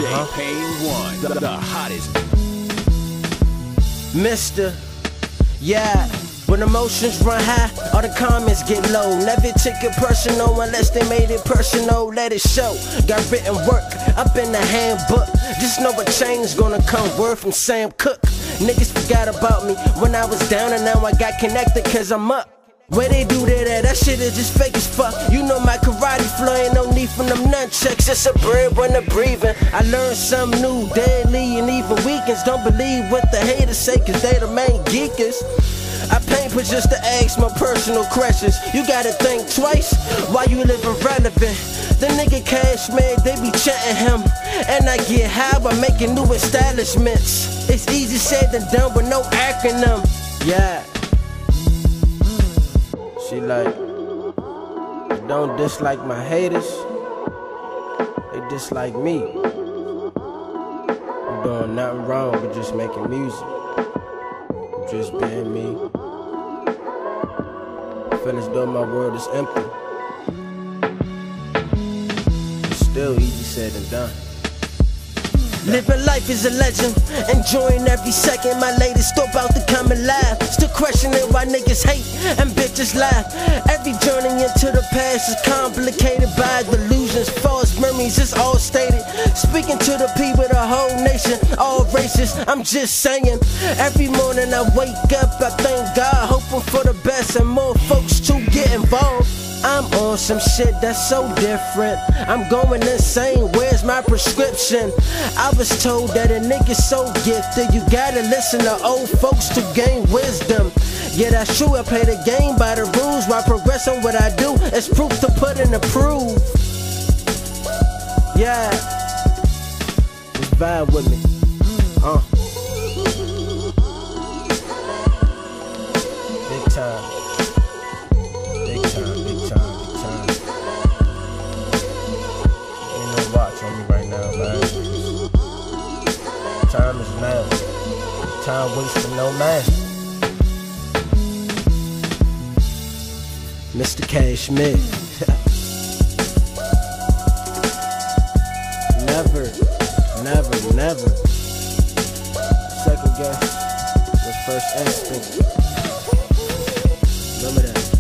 Pain One, the hottest. Mister, yeah. When emotions run high, all the comments get low. Never take it personal unless they made it personal. Let it show. Got written work up in the handbook. Just know a change gonna come. Word from Sam Cooke. Niggas forgot about me when I was down, and now I got connected cause I'm up. Where they do that at? That shit is just fake as fuck. You know my karate flow, ain't no need for them nunchucks. It's a bread when I'm breathing. I learned something new daily, and even weekends. Don't believe what the haters say cause they the main geekers. I paint for just to ask my personal questions. You gotta think twice while you live irrelevant. The nigga Cash, man, they be chanting him. And I get high by making new establishments. It's easy said than done with no acronym. Yeah. She like, they don't dislike my haters, they dislike me. I'm doing nothing wrong but just making music. I'm just being me. Finished though my world is empty. It's still easy said than done. Living life is a legend, enjoying every second. My latest thought about to come alive. Still questioning why niggas hate and bitches laugh. Every journey into the past is complicated by delusions, false memories, it's all stated. Speaking to the people, the whole nation, all races, I'm just saying. Every morning I wake up, I thank God, hoping for the best and more folks to get involved. I'm on some shit that's so different. I'm going insane, where's my prescription? I was told that a nigga's so gifted, you gotta listen to old folks to gain wisdom. Yeah, that's true, I play the game by the rules while progressing what I do. It's proof to put in the proof. Yeah, just vibe with me. Big time. Time is now. Time waits for no man. Mr. Cashmere. Never, never, never second guess was first instinct. Remember that.